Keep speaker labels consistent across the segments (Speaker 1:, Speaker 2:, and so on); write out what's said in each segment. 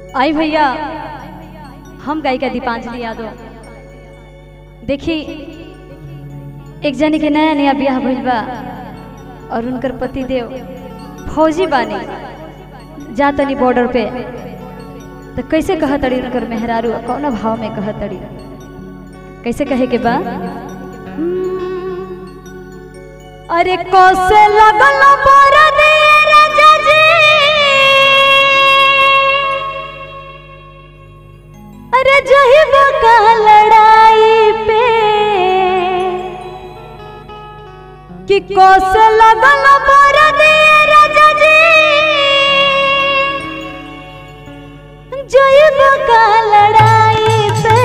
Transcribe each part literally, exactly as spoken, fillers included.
Speaker 1: आई भैया, हम गायिका दीपांजलि यादव। देखी एक जनी के नया नया ब्याह भइल बा और उनकर पति देव फौजी बानी, जा तनी बॉर्डर पे। तो कैसे कह तड़ी उनकर मेहरारू, कौन भाव में कह तड़ी, कैसे कहे के बा? अरे कौसे लगल बरदे राजा जी, अरे जहिब का लड़ाई पे, कि कौसे लगल बरदे राजा जी, जहिब का लड़ाई पे,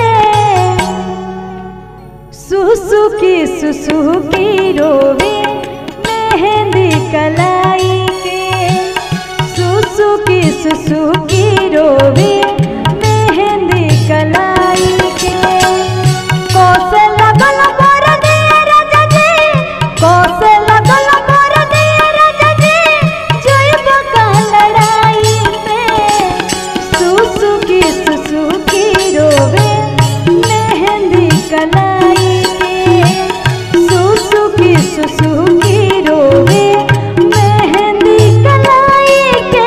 Speaker 1: सुसुकी सुसुकी रोवे मेहंदी कलाई के, सुसुकी सुसुकी रोवे मेहंदी कलाई के। कौसे लगल बरदे राजा जी, कौसे लगल बरदे राजा जी, जइब का लड़ाई पे, सुसुकी सुसुकी रोवे मेहंदी कलाई के, सुसुकी सुसुकी रोवे मेहंदी कलाई के।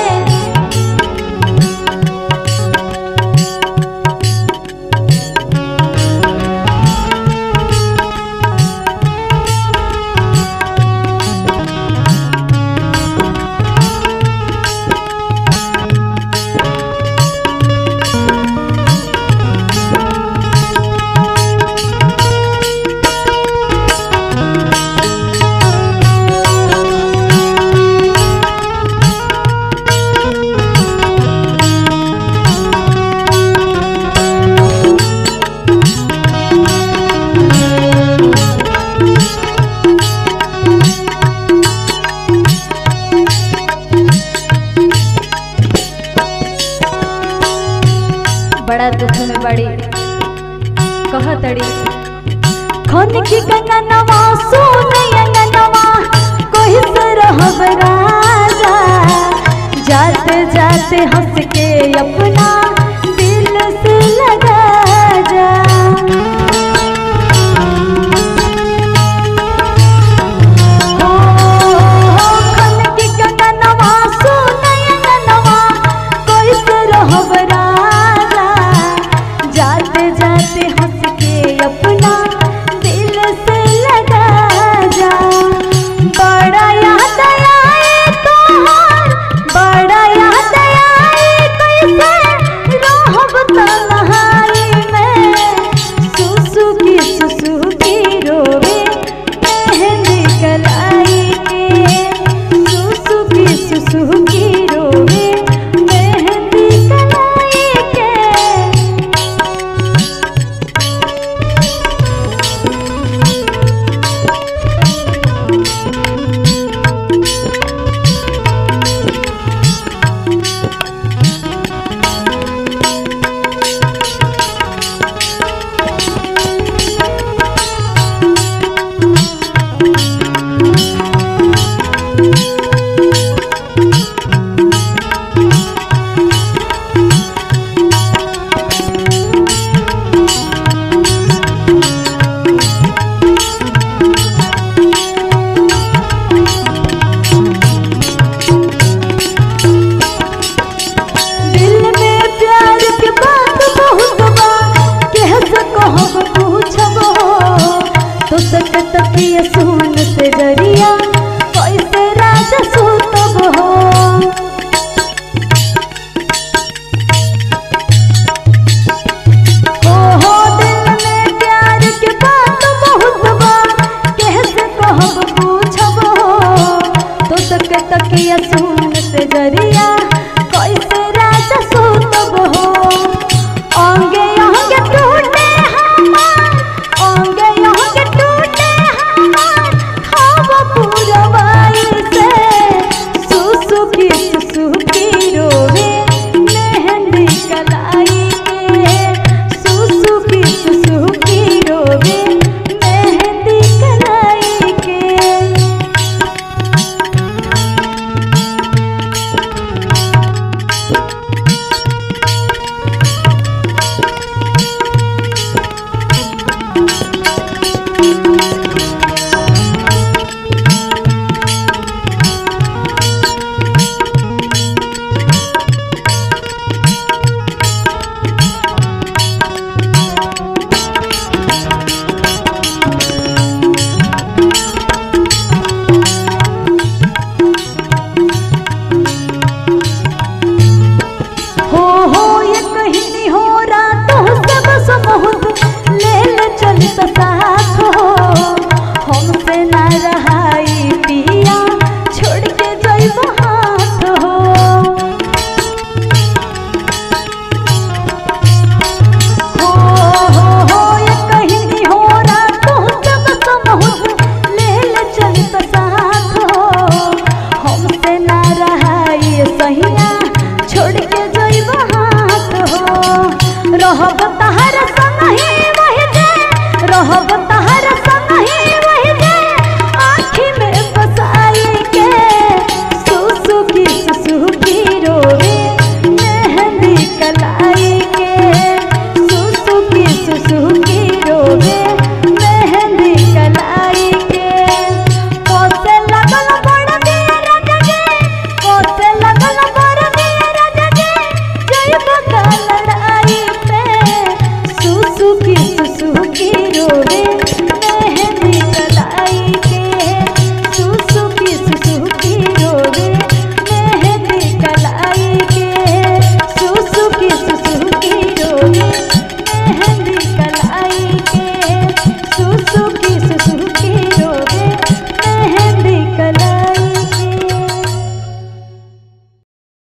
Speaker 1: बड़ा दुख में बड़ी कह तड़ी, खन की कंगनवा सुन अंगनवा, कोई से रहब राजा, जाते जाते हंस के अपना दिल से लगा जा। खन की कंगनवा सुन अंगनवा, कोई से रहब राजा, जाते जाते हंस के अपना दिल से लगा जा। बड़ा याद आए तोहार, बड़ा याद आए कैसे रहब तन्हाई में, सुसुकी सुसुकी रोवे मेहंदी कलाई के, सुसुकी सुसुकी रोवे मेहंदी कलाई के। तो सकत पिया सुन से जरिया, कैसे राजा सुतब हो, ओ हो दिल में प्यार के बात बहुत बा, कैसे कहब पूछब हो, तो सकत पिया सुन से जरिया, कैसे राजा सुतब हो। आंगे आंगे टूटे हमार, आंगे आंगे टूटे हमार, हवा पुरवाई से, सुसुकी सुसुकी रोवे मेहंदी कलाई के, सुसुकी सुसुकी रोवे मेहंदी कलाई के। रहब तहर संग ही वही जे रहब